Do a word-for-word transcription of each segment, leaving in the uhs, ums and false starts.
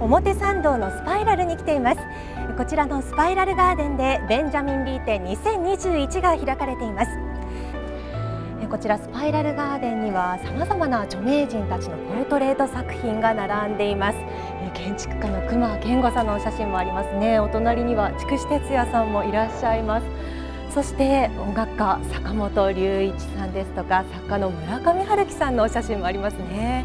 表参道のスパイラルに来ています。こちらのスパイラルガーデンでベンジャミン・リー展にせんにじゅういちが開かれています。こちらスパイラルガーデンにはさまざまな著名人たちのポートレート作品が並んでいます。建築家の隈研吾さんのお写真もありますね。お隣には筑紫哲也さんもいらっしゃいます。そして音楽家坂本龍一さんですとか作家の村上春樹さんのお写真もありますね。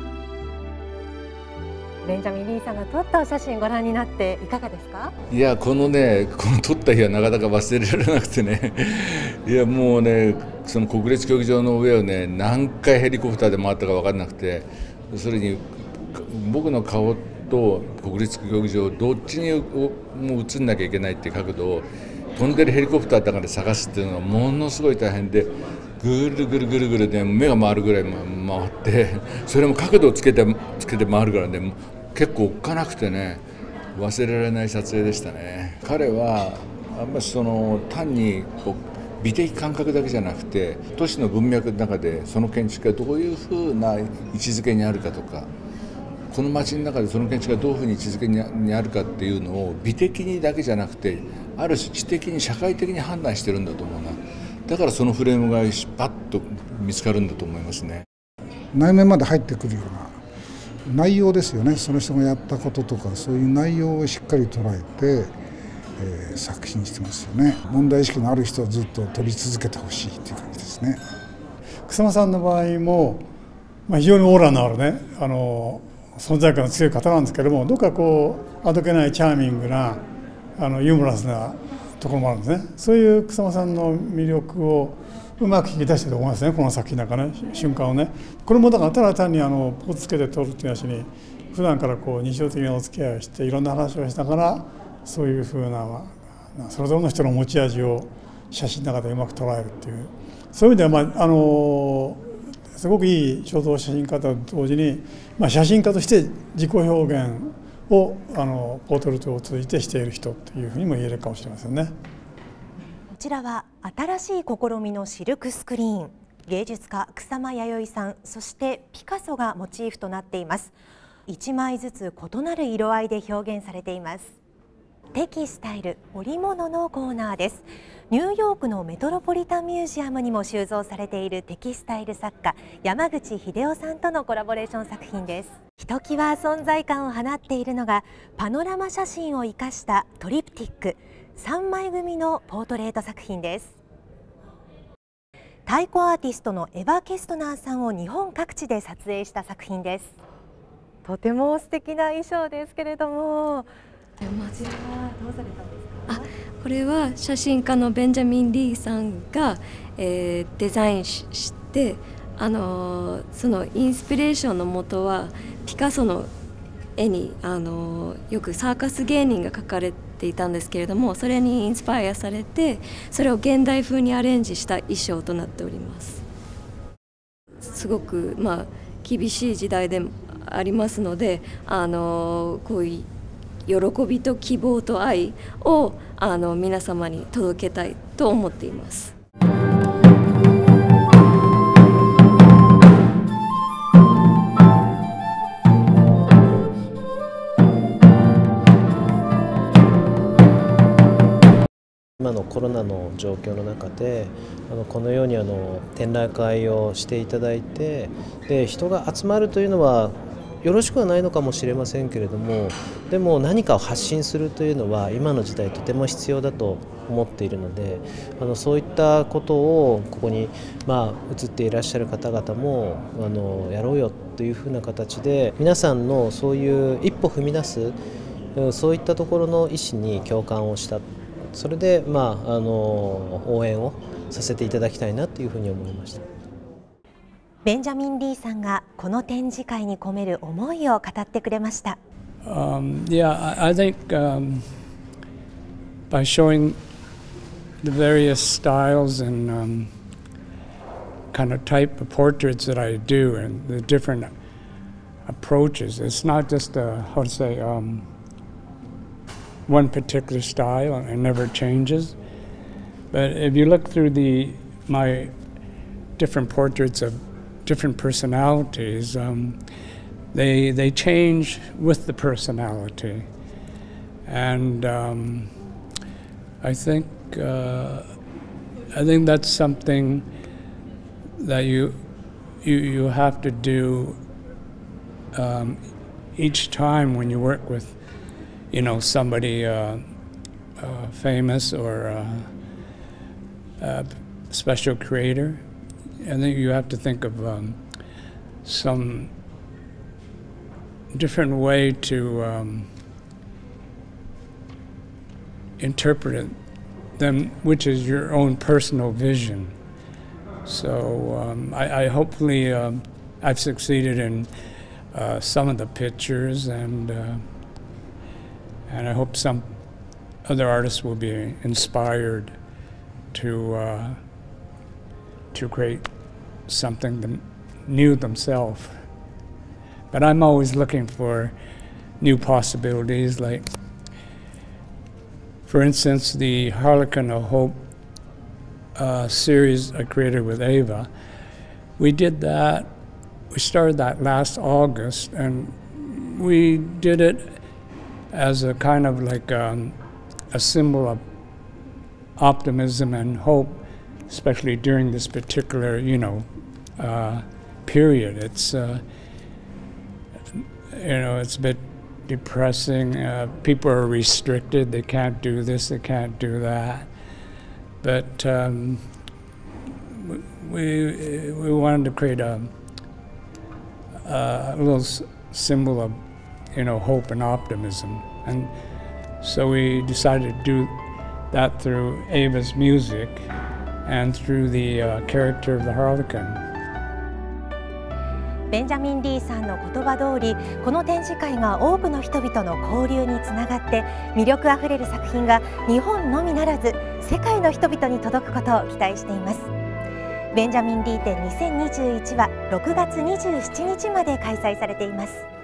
ベンジャミン・リーさんが撮ったお写真ご覧になっていかがですか？ いや、このね、この撮った日はなかなか忘れられなくてねいやもうね、その国立競技場の上をね何回ヘリコプターで回ったか分からなくて、それに僕の顔と国立競技場どっちにも映んなきゃいけないっていう角度を飛んでるヘリコプターの中で探すっていうのがものすごい大変で、ぐるぐるぐるぐるで目が回るぐらい回って、それも角度をつけてつけて回るからね、結構おっかなくてね、忘れられない撮影でしたね。彼はあんまりその単にこう美的感覚だけじゃなくて、都市の文脈の中でその建築がどういうふうな位置づけにあるかとか、この街の中でその建築がどういうふうに位置づけにあるかっていうのを美的にだけじゃなくて、ある種知的に社会的に判断してるんだと思うな。だからそのフレームがパッと見つかるんだと思いますね。 内面まで入ってくるような内容ですよね。その人がやったこととかそういう内容をしっかり捉えて、えー、作品してますよね。問題意識のある人はずっと撮り続けてほしいっていう感じですね。 草間さんの場合も、まあ、非常にオーラのあるね、あの存在感の強い方なんですけども、どっかこうあどけないチャーミングなあのユーモラスなところもあるんですね。そういう草間さんの魅力をうまく引き出してると思いますね、この作品なんかね、瞬間をね。これもだからただ単にあのポーズつけて撮るっていう話に、普段からこう日常的なお付き合いをしていろんな話をしながら、そういうふうなそれぞれの人の持ち味を写真の中でうまく捉えるっていう、そういう意味では、まあ、あのすごくいい肖像写真家と同時に、まあ、写真家として自己表現をあのポートレートを通じてしている人というふうにも言えるかもしれませんね。 こちらは新しい試みのシルクスクリーン。芸術家草間彌生さん、そしてピカソがモチーフとなっています。いちまいずつ異なる色合いで表現されています。テキスタイル織物のコーナーです。ニューヨークのメトロポリタンミュージアムにも収蔵されているテキスタイル作家山口秀夫さんとのコラボレーション作品です。ひときわ存在感を放っているのがパノラマ写真を生かしたトリプティックさんまい組のポートレート作品です。太鼓アーティストのエヴァ・ケストナーさんを日本各地で撮影した作品です。とても素敵な衣装ですけれども、こちらはどうされたんですか？ あ、これは写真家のベンジャミン・リーさんが、えー、デザインししてあのー、そのインスピレーションの元はピカソの絵に、あのー、よくサーカス芸人が描かれていたんですけれども、それにインスパイアされてそれを現代風にアレンジした衣装となっております。すごく、まあ、厳しい時代でもありますので、あのー、こういう喜びと希望と愛をあの皆様に届けたいと思っています。 今のコロナの状況の中であのこのようにあの展覧会をしていただいて、で人が集まるというのはよろしくはないのかもしれませんけれども、でも何かを発信するというのは今の時代とても必要だと思っているので、あのそういったことをここに、まあ、映っていらっしゃる方々もあのやろうよというふうな形で、皆さんのそういう一歩踏み出すそういったところの意思に共感をした、それで、まあ、あの応援をさせていただきたいなというふうに思いました。 ベンジャミン・リーさんがこの展示会に込める思いを語ってくれました。 Um, yeah, I think um, by showing the various styles and um, kind of type of portraits that I do and the different approaches, it's not just a, how to say, um, one particular style and it never changes. But if you look through the my different portraits of different personalities, um, they they change with the personality, and um, I think uh, I think that's something that you you you have to do um, each time when you work with, you know, somebody uh, uh, famous or uh, a special creator. And then you have to think of um, some different way to um, interpret it, them, which is your own personal vision. So um, I, I hopefully um, I've succeeded in uh, some of the pictures, and uh, and I hope some other artists will be inspired to uh, to create something them, new themselves. But I'm always looking for new possibilities. Like, for instance, the Harlequin of Hope uh, series I created with Ava. We did that. We started that last August, and we did it as a kind of like um, a symbol of optimism and hope, especially during this particular, you know, uh, period. It's, uh, you know, it's a bit depressing. Uh, people are restricted. They can't do this, they can't do that. But um, we, we wanted to create a, a little symbol of, you know, hope and optimism. And so we decided to do that through Ava's music and through the uh, character of the Harlequin. ベンジャミン・リーさんの言葉通り、この展示会が多くの人々の交流につながって魅力あふれる作品が日本のみならず世界の人々に届くことを期待しています。ベンジャミン・リー展にせんにじゅういちはろくがつにじゅうしちにちまで開催されています。